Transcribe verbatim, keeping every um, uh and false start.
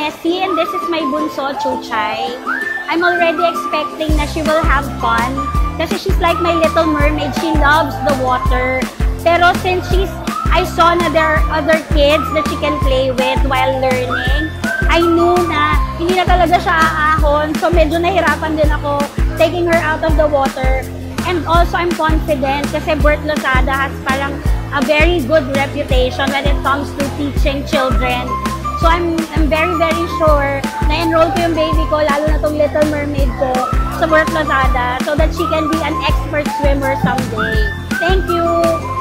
Nessie, and this is my bunso, Chuchay. I'm already expecting na she will have fun kasi she's like my little mermaid. She loves the water. Pero since she's, I saw na there are other kids that she can play with while learning, I knew na hindi na talaga siya aahon. So medyo nahirapan din ako taking her out of the water. And also I'm confident kasi BLeSSed has parang a very good reputation when it comes to teaching children. So I'm, I'm very, very sure na enroll ko yung baby ko, lalo na tong little mermaid ko, sa BLeSSed so that she can be an expert swimmer someday. Thank you!